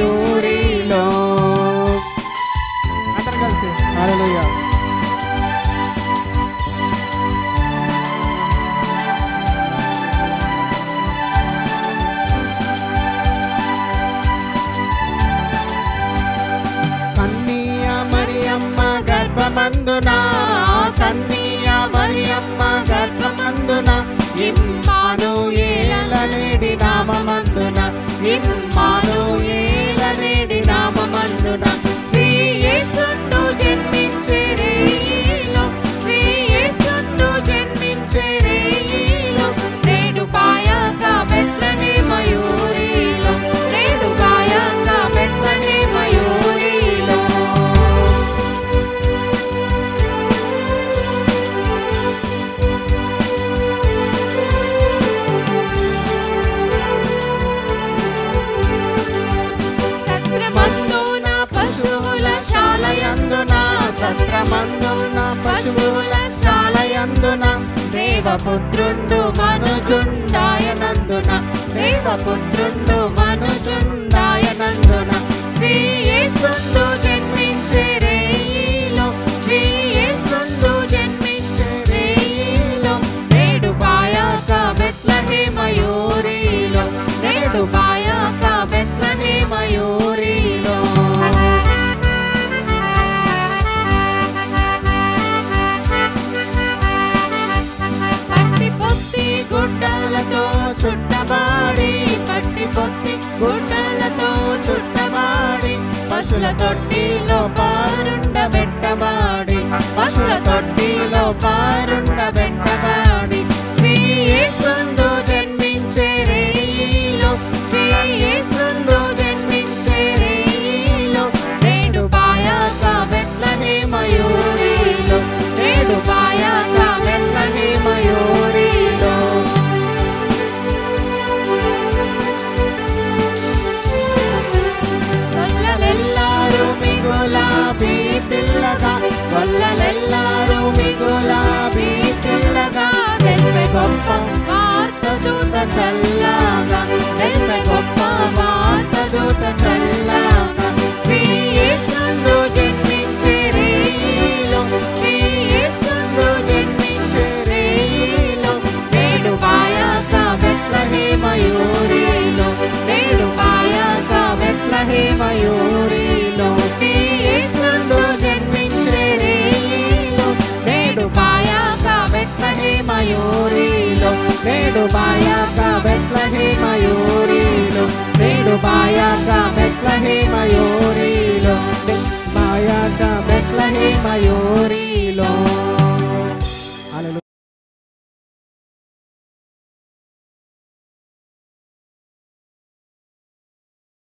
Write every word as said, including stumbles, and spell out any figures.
మయూరిలో. అందరం కలిసి హల్లెలూయా. కన్య మరియమ్మ గర్భమందున, కన్య మరియమ్మ గర్భమందున, ఇమ్మానుయేల నేడి నామమందున, ఇమ్మానుయేల నేడి నామమందున, శ్రీ యేసును జన్మించే రేయిలో, శ్రీ యేసును జన్మించే రేయిలో, నేడు పాయక బెత్లెహేము మయూరిలో, నేడు పాయక బెత్లెహేము మయూరిలో. సత్రమందున పశువుల శాలయందున, సత్రమందున పశువుల శాలయందున, దేవపుత్రుండు మనుజుండాయనందున, దేవపుత్రుండు మనుజుండాయనందున, శ్రీ యేసును జన్మించే రేయిలో, శ్రీ యేసును జన్మించే రేయిలో, నేడు పాయక బెత్లెహేము మయూరిలో, నేడు పాయక బెత్లెహేము మయూరిలో. పట్టి పొత్తి గుడ్డలతో చుట్టబాడి, పట్టి పొత్తి గుడ్డలతో చుట్టబాడి, పశుల తొట్టిలో పారుండబెట్టబాడి, పశుల తొట్టిలో పారుండబెట్టబాడి, శ్రీ యేసును జన్మించే రేయిలో, శ్రీ యేసును జన్మించే రేయిలో, నేడు పాయక బెత్లెహేము మయూరిలో, నేడు పాయక బెత్లెహేము మయూరిలో. గొల్లలెల్లారు మిగులాబీ పిల్లగా, గొల్లలెల్లారు మిగులాబీ పిల్లగా, తెల్పె గొప్ప వార్త దూత చల్లగా, తెల్పె గొప్ప వార్త దూత చల్లగా, శ్రీ యేసును జన్మించే రేయిలో, శ్రీ యేసును జన్మించే రేయిలో, నేడు పాయక బెత్లెహేము మయూరిలో, నేడు పాయక బెత్లెహేము మయూరిలో, శ్రీ యేసును జన్మించే రేయిలో, నేడు పాయక బెత్లెహేము మయూరిలో, నేడు పాయక బెత్లెహేము మయూరిలో, నేడు పాయక బెత్లెహేము మయూరిలో, పాయక బెత్లెహేము మయూరిలో.